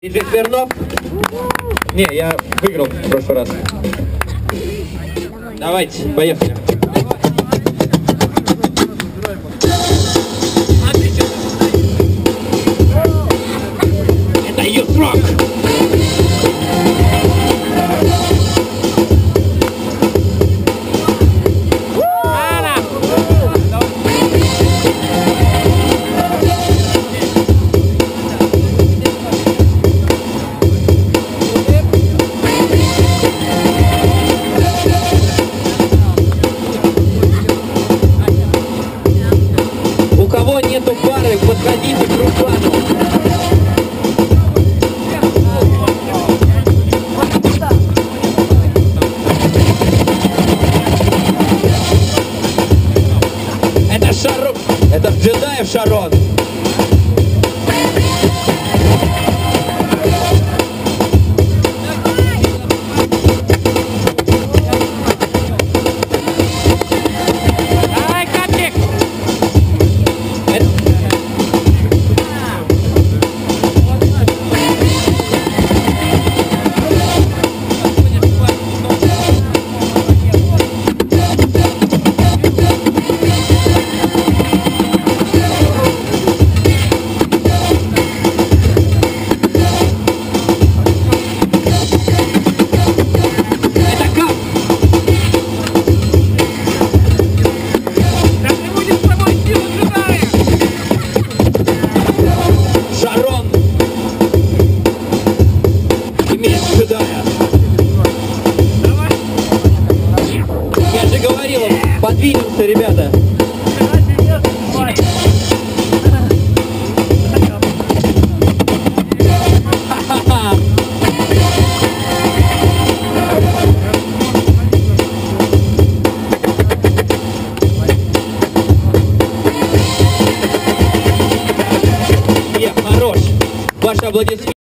Теперь Смирнов? Не, я выиграл в прошлый раз. Давайте, поехали. Это Ютрок! У кого нету пары, подходите к Руслану. Это Шарон, это Джедаев Шарон. Я же говорил, подвинемся, ребята. Я хорош. Ваши аплодисменты.